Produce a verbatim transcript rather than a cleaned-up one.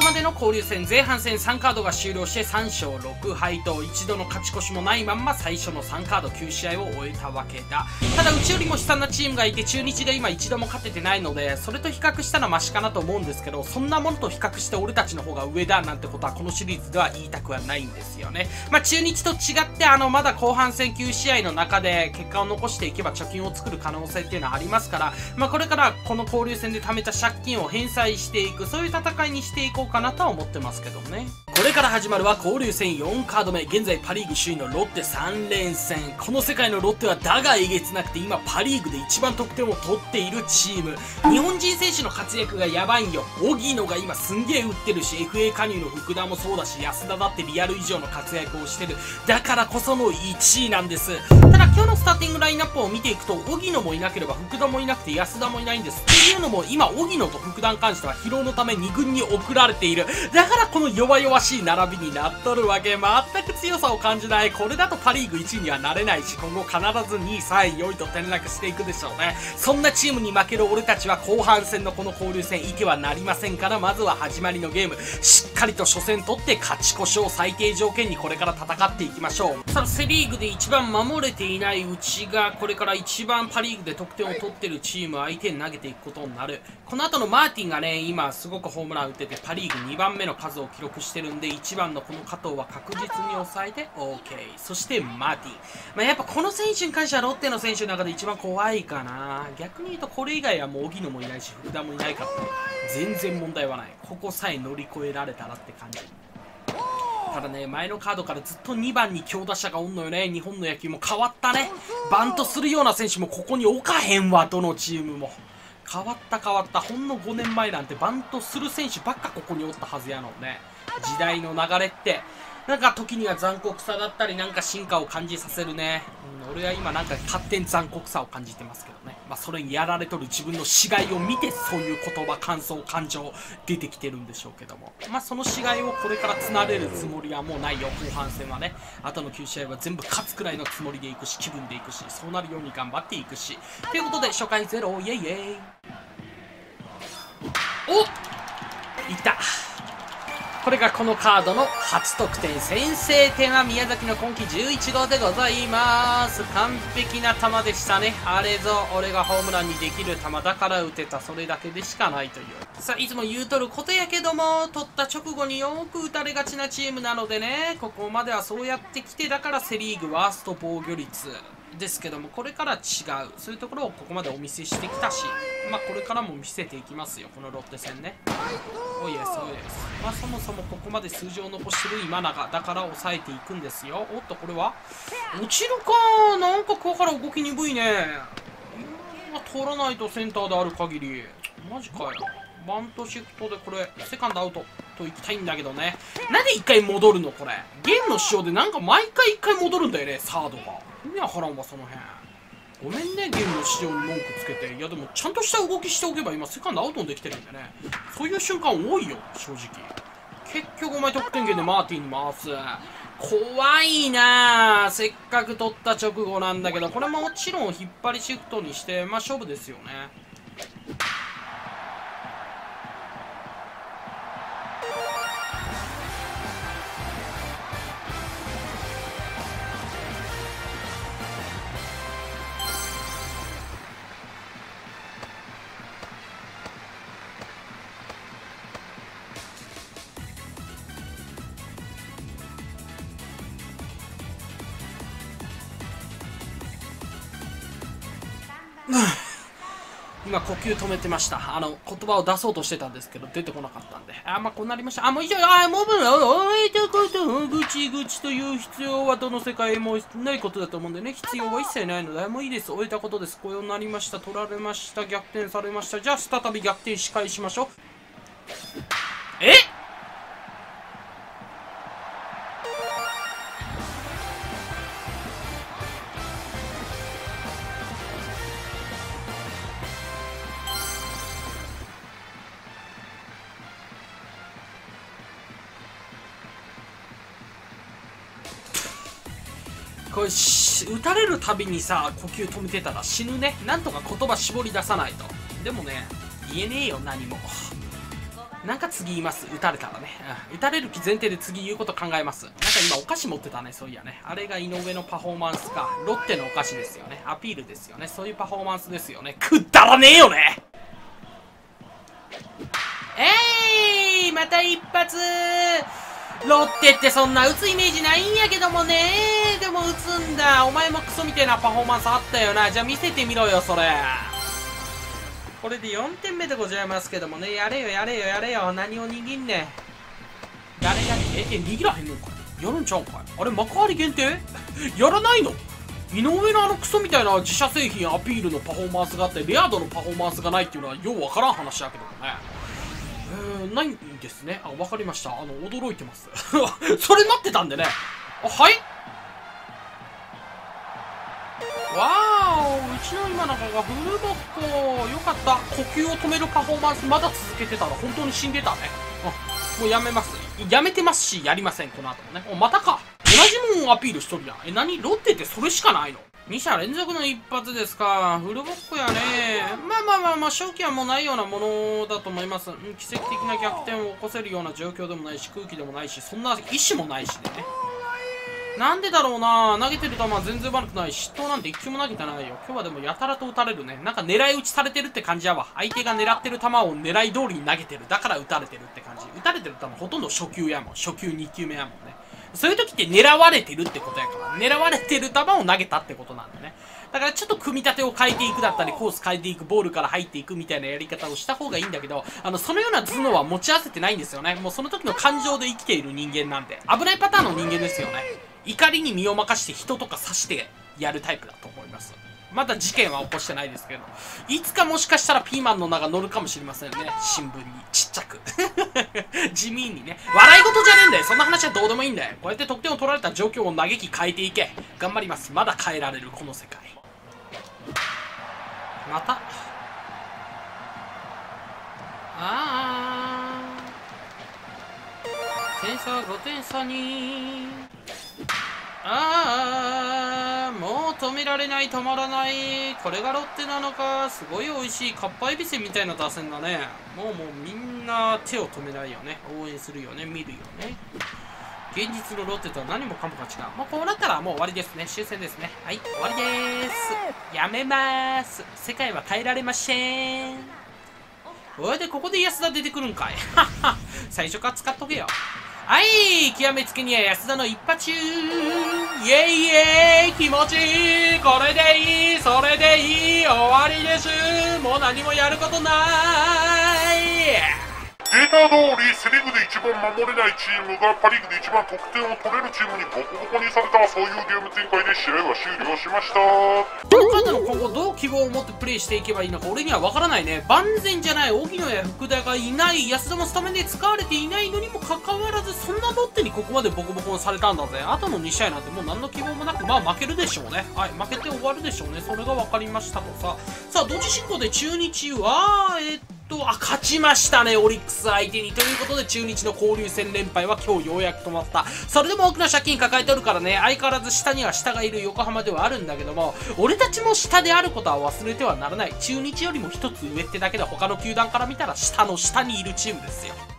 までの交流戦前半戦さんカードが終了してさんしょうろくはいと一度の勝ち越しもないまんま最初のさんカードきゅうしあいを終えたわけだ。ただうちよりも悲惨なチームがいて中日が今一度も勝ててないので、それと比較したらマシかなと思うんですけど、そんなものと比較して俺たちの方が上だなんてことはこのシリーズでは言いたくはないんですよね。まあ中日と違ってあのまだ後半戦きゅうしあいの中で結果を残していけば貯金を作る可能性っていうのはありますから、まあこれからこの交流戦で貯めた借金を返済していく、そういう戦いにしていこうかなとは思ってますけどね。これから始まるは交流戦よんカード目、現在パリーグ首位のロッテさんれんせん。この世界のロッテはだがえげつなくて今パリーグで一番得点を取っているチーム。日本人選手の活躍がやばいんよ。荻野が今すんげえ打ってるし、 エフエー 加入の福田もそうだし、安田だってリアル以上の活躍をしてる。だからこそのいちいなんです。ただ今日のスターティングラインナップを見ていくと、荻野もいなければ福田もいなくて安田もいないんです。っていうのも今荻野と福田に関しては疲労のために軍に送られている。だからこの弱々しい並びになっとるわけ。全く強さを感じない。これだとパリーグいちいにはなれないし、今後必ずにい、さんい、よんいと転落していくでしょうね。そんなチームに負ける俺たちは後半戦のこの交流戦いてはなりませんから、まずは始まりのゲームしっかりと初戦取って勝ち越しを最低条件にこれから戦っていきましょう。さあセリーグで一番守れていないうちがこれから一番パリーグで得点を取ってるチーム相手に投げていくことになる。この後のマーティンがね今すごくホームラン打っててパリーグにばんめの数を記録してるんで、いちばんのこの加藤は確実に抑えて OK。 そしてマーティン、まあ、やっぱこの選手に関してはロッテの選手の中で一番怖いかな。逆に言うとこれ以外はもう荻野もいないし福田もいないから全然問題はない。ここさえ乗り越えられたらって感じ。ただね前のカードからずっとにばんに強打者がおんのよね。日本の野球も変わったね。バントするような選手もここに置かへんわ。どのチームも変わった変わった。ほんのごねんまえなんてバントする選手ばっかここにおったはずやのね。時代の流れってなんか時には残酷さだったりなんか進化を感じさせるね。うん、俺は今なんか勝手に残酷さを感じてますけどね。まあそれにやられとる自分の死骸を見てそういう言葉感想感情出てきてるんでしょうけども、まあその死骸をこれからつなれるつもりはもうないよ。後半戦はねあとのきゅうしあいは全部勝つくらいのつもりでいくし気分でいくし、そうなるように頑張っていくしということで初回ゼロイエイイエイ。おっいった。これがこのカードの初得点。先制点は宮崎の今季じゅういちごうでございます。完璧な球でしたね。あれぞ俺がホームランにできる球だから打てた、それだけでしかないという。さあいつも言うとることやけども、取った直後によく打たれがちなチームなのでね、ここまではそうやってきて、だからセリーグワースト防御率ですけども、これから違うそういうところをここまでお見せしてきたし、まあこれからも見せていきますよこのロッテ戦ね。おいえそうです。まあそもそもここまで数字を残してる今永だから抑えていくんですよ。おっとこれは落ちるか。なんかここから動き鈍いね。今取らないとセンターである限りマジかよ。バントシフトでこれセカンドアウトといきたいんだけどね。なんで一回戻るのこれ。ゲームの仕様でなんか毎回一回戻るんだよねサードが。意味わからんわその辺。ごめんねゲームの仕様に文句つけて。いやでもちゃんとした動きしておけば今セカンドアウトにできてるんでね、そういう瞬間多いよ正直。結局お前得点圏でマーティンに回す。怖いなあ。せっかく取った直後なんだけど、これももちろん引っ張りシフトにしてまあ勝負ですよね。今呼吸止めてました。あの言葉を出そうとしてたんですけど出てこなかったんで、あまあこうなりました。あもう以上。あもうぶんおいとことぐちぐちという必要はどの世界もないことだと思うんでね、必要は一切ないのでもういいです。終えたことです。こうなりました。取られました。逆転されました。じゃあ再び逆転し返しましょう。えっこれし打たれるたびにさ呼吸止めてたら死ぬね。なんとか言葉絞り出さないと。でもね言えねえよ何も。 なんか次言います。打たれたらね。うん、打たれる気前提で次言うこと考えます。なんか今お菓子持ってたね、そういやね。あれが井上のパフォーマンスか。ロッテのお菓子ですよね。アピールですよね。そういうパフォーマンスですよね。くだらねえよね。えい、また一発。ロッテってそんな打つイメージないんやけどもね。でも打つんだ。お前もクソみたいなパフォーマンスあったよな。じゃあ見せてみろよ、それ。これでよんてんめでございますけどもね。やれよやれよやれよ。何を握んねん。誰がええ握らへんのかい。やるんちゃうんかい。あれ幕張限定やらないの。井上のあのクソみたいな自社製品アピールのパフォーマンスがあってレア度のパフォーマンスがないっていうのはようわからん話だけどもね。えー、ないんですね。あ、わかりました。あの驚いてますそれ待ってたんでね。あ、はい。わーお、うちの今中がフルボッコ。よかった。呼吸を止めるパフォーマンスまだ続けてたら本当に死んでたね。あ、もうやめます。やめてますし、やりません、この後もね。お、またか。同じもんアピールしとるやん。え、何ロッテってそれしかないの？ に 者連続の一発ですか。フルボッコやね。まあまあまあまあ、勝機はもうないようなものだと思います。奇跡的な逆転を起こせるような状況でもないし、空気でもないし、そんな意志もないしでね。なんでだろうな。投げてる球は全然悪くない。失投なんて一球も投げてないよ。今日はでもやたらと打たれるね。なんか狙い撃ちされてるって感じやわ。相手が狙ってる球を狙い通りに投げてる。だから打たれてるって感じ。打たれてる球ほとんど初球やもん。初球に球目やもんね。そういう時って狙われてるってことやから。狙われてる球を投げたってことなんだね。だからちょっと組み立てを変えていくだったり、コース変えていく、ボールから入っていくみたいなやり方をした方がいいんだけど、あの、そのような頭脳は持ち合わせてないんですよね。もうその時の感情で生きている人間なんで。危ないパターンの人間ですよね。怒りに身を任して人とか刺してやるタイプだと思います。まだ事件は起こしてないですけど、いつかもしかしたらピーマンの名が載るかもしれませんね。新聞にちっちゃく地味にね。笑い事じゃねえんだよ。そんな話はどうでもいいんだよ。こうやって得点を取られた状況を嘆き変えていけ。頑張ります。まだ変えられるこの世界。またあー点差はごてん差に。あー、もう止められない、止まらない。これがロッテなのか。すごい美味しいかっぱえびせんみたいな打線だね。もうもうみんな手を止めないよね。応援するよね、見るよね。現実のロッテとは何もかもが違う。もうこうなったらもう終わりですね。終戦ですね。はい、終わりでーす。やめまーす。世界は変えられません。おいで、ここで安田出てくるんかい。最初から使っとけよ。はい、極めつけには安田の一発。イエイイエイ、気持ちいい。これでいい、それでいい。終わりです。もう何もやることない。 データ通りセ・リーグで一番守れないチームがパ・リーグで一番得点を取れるチームにボコボコにされた、そういうゲーム展開で試合は終了しました。 このカードの今後どう希望を持ってプレイしていけばいいのか俺には分からないね。万全じゃない。荻野や福田がいない。安田もスタメンで使われていないのにもかかわらず、そんなロッテにここまでボコボコにされたんだぜ。あとのに試合なんてもう何の希望もなく、まあ負けるでしょうね。はい、負けて終わるでしょうね。それが分かりましたとさ。さあ同時進行で中日はえっとあ、勝ちましたね、オリックス相手に。ということで、中日の交流戦連敗は今日ようやく止まった。それでも多くの借金抱えておるからね、相変わらず下には下がいる横浜ではあるんだけども、俺たちも下であることは忘れてはならない。中日よりも一つ上ってだけで他の球団から見たら下の下にいるチームですよ。